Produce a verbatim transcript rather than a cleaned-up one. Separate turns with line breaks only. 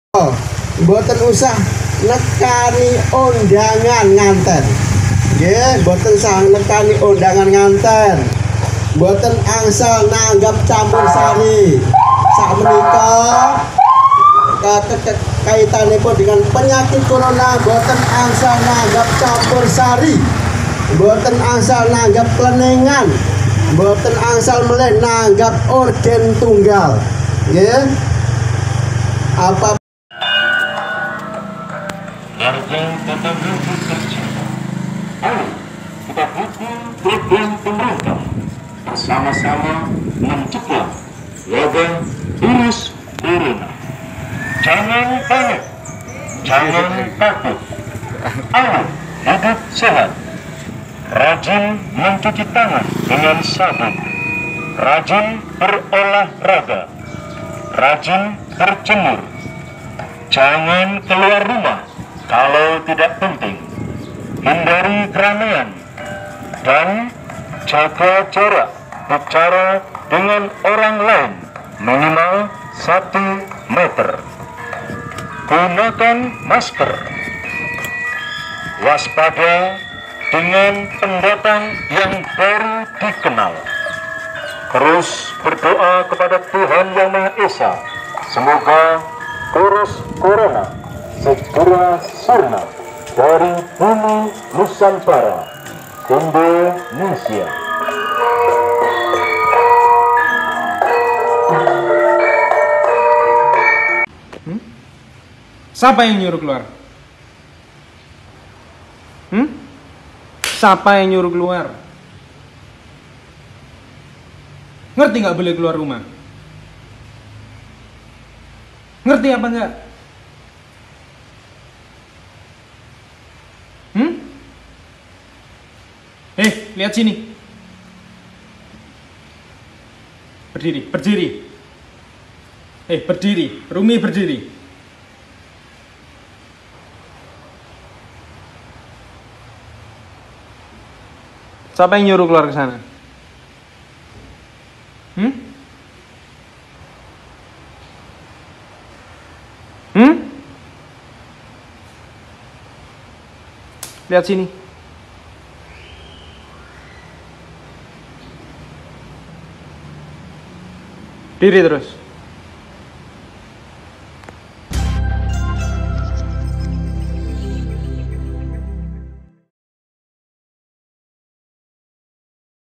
Mboten usah nekani undangan nganten. Nggih, mboten usah nekani undangan nganten. Mboten angsal nanggap campur sari. Sakmenika kaitanipun dengan penyakit corona, mboten angsal nanggap campur sari. Mboten angsal nanggap klenengan. Mboten angsal meleh nanggap organ tunggal. Nggih. Apa
warga kota Brebes tercinta, ayo kita dukung program pemerintah bersama-sama mencegah wabah virus corona. Jangan panik, jangan takut, ayo hidup sehat, rajin mencuci tangan dengan sabun, rajin berolahraga, rajin berjemur, jangan keluar rumah kalau tidak penting, hindari keramaian, dan jaga jarak bicara dengan orang lain minimal satu meter. Gunakan masker. Waspada dengan pendatang yang baru dikenal. Terus berdoa kepada Tuhan Yang Maha Esa, semoga virus corona segera sirna dari bumi Nusantara, Indonesia.
Hmm? Siapa yang nyuruh keluar? Hmm? Siapa yang nyuruh keluar? Ngerti nggak boleh keluar rumah? Ngerti apa enggak? Hmm? Eh, lihat sini. Berdiri, berdiri. Eh, berdiri. Rumi berdiri. Siapa yang nyuruh keluar ke sana? Hmm? Hmm? Lihat sini. Diri terus.